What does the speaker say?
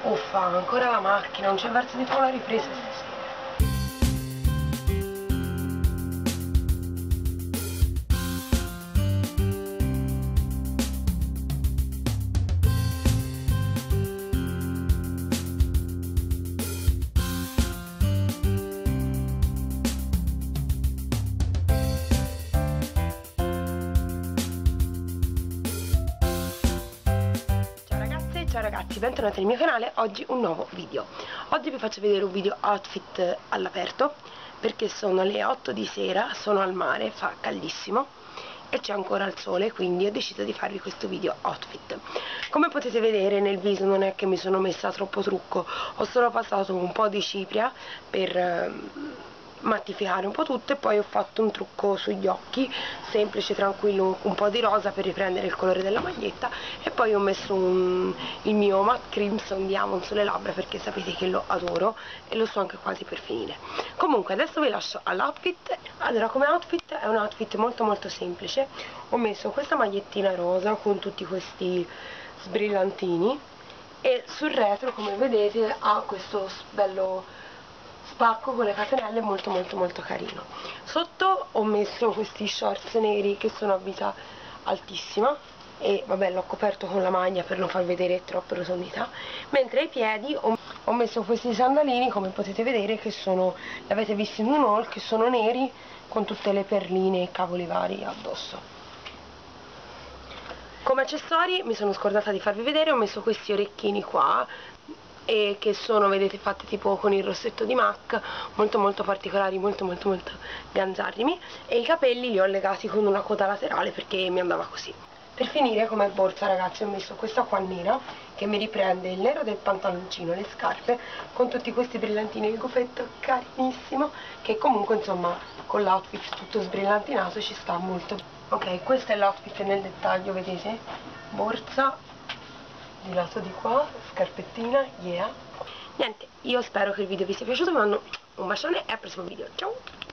Uffa, ancora la macchina, non c'è verso di fare la ripresa stasera. Ciao ragazzi, bentornati nel mio canale. Oggi un nuovo video. Oggi vi faccio vedere un video outfit all'aperto, perché sono le 8 di sera, sono al mare, fa caldissimo e c'è ancora il sole, quindi ho deciso di farvi questo video outfit. Come potete vedere nel viso non è che mi sono messa troppo trucco, ho solo passato un po' di cipria per mattificare un po' tutto, e poi ho fatto un trucco sugli occhi semplice, tranquillo, un po' di rosa per riprendere il colore della maglietta, e poi ho messo il mio matte crimson diamond sulle labbra, perché sapete che lo adoro e lo sto anche quasi per finire. Comunque adesso vi lascio all'outfit. Allora, come outfit è un outfit molto molto semplice. Ho messo questa magliettina rosa con tutti questi sbrillantini, e sul retro, come vedete, ha questo bello spacco con le catenelle molto molto molto carino. Sotto ho messo questi shorts neri che sono a vita altissima, e vabbè, l'ho coperto con la maglia per non far vedere troppe rotondità, mentre ai piedi ho messo questi sandalini, come potete vedere, che sono, li avete visti in un haul, che sono neri con tutte le perline e cavoli vari addosso. Come accessori mi sono scordata di farvi vedere, ho messo questi orecchini qua, e che sono, vedete, fatti tipo con il rossetto di MAC, molto molto particolari, molto molto molto bianzarrimi, e i capelli li ho legati con una coda laterale perché mi andava così. Per finire, come borsa ragazzi, ho messo questa qua nera che mi riprende il nero del pantaloncino e le scarpe, con tutti questi brillantini, il goffetto carinissimo, che comunque insomma con l'outfit tutto sbrillantinato ci sta molto. Ok, questo è l'outfit nel dettaglio, vedete? Borsa di lato di qua, scarpettina, yeah. Niente, io spero che il video vi sia piaciuto, vi mando un bacione e al prossimo video, ciao!